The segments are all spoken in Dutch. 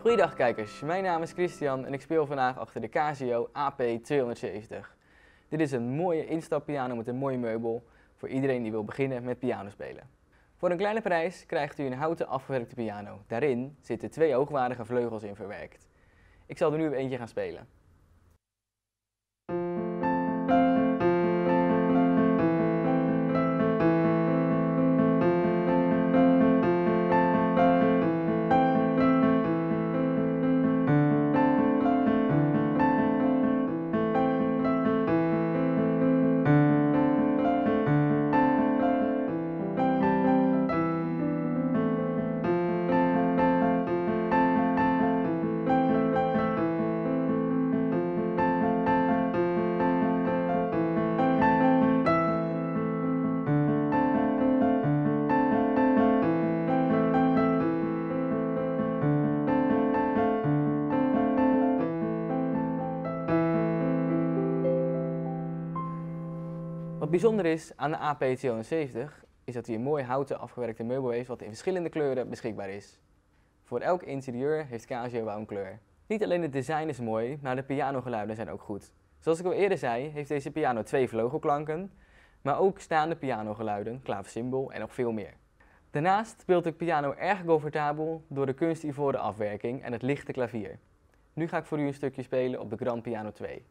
Goeiedag kijkers, mijn naam is Christian en ik speel vandaag achter de Casio AP270. Dit is een mooie instappiano met een mooi meubel voor iedereen die wil beginnen met pianospelen. Voor een kleine prijs krijgt u een houten afgewerkte piano. Daarin zitten 2 hoogwaardige vleugels in verwerkt. Ik zal er nu eentje gaan spelen. Wat bijzonder is aan de AP270 is dat hij een mooi houten afgewerkte meubel heeft wat in verschillende kleuren beschikbaar is. Voor elk interieur heeft Casio wel een kleur. Niet alleen het design is mooi, maar de pianogeluiden zijn ook goed. Zoals ik al eerder zei, heeft deze piano 2 vleugelklanken, maar ook staande pianogeluiden, klavecimbal en nog veel meer. Daarnaast speelt de piano erg comfortabel door de kunstivoren afwerking en het lichte klavier. Nu ga ik voor u een stukje spelen op de Grand Piano 2.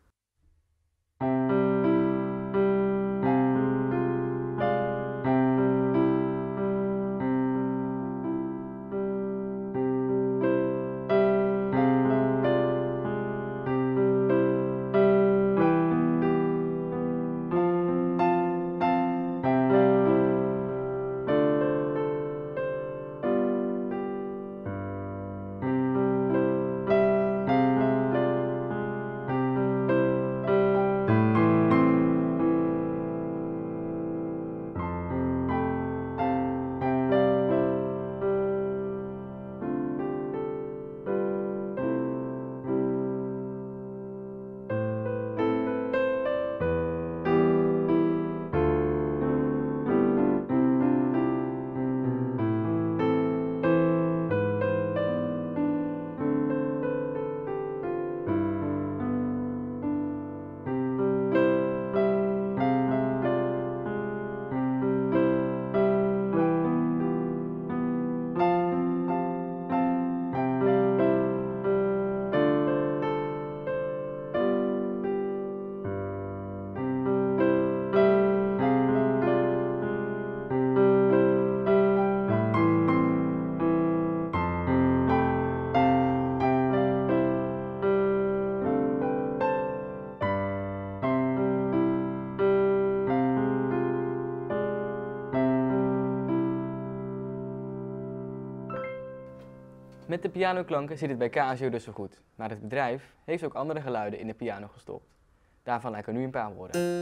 Met de pianoklanken zit het bij Casio dus zo goed, maar het bedrijf heeft ook andere geluiden in de piano gestopt. Daarvan lijken nu een paar woorden.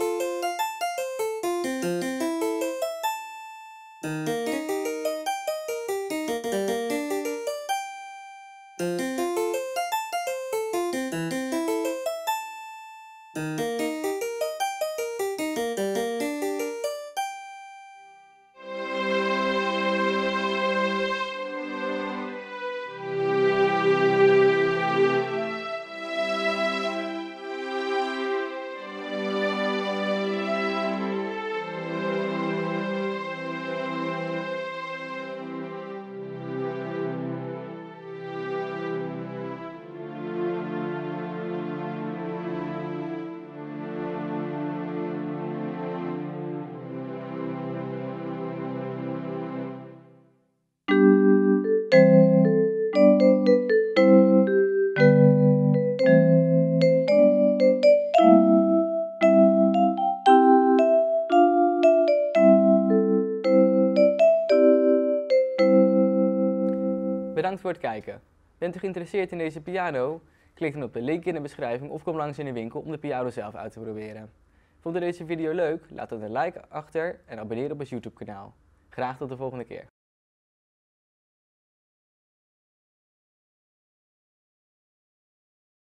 Bedankt voor het kijken. Bent u geïnteresseerd in deze piano? Klik dan op de link in de beschrijving of kom langs in de winkel om de piano zelf uit te proberen. Vond u deze video leuk? Laat dan een like achter en abonneer op ons YouTube kanaal. Graag tot de volgende keer.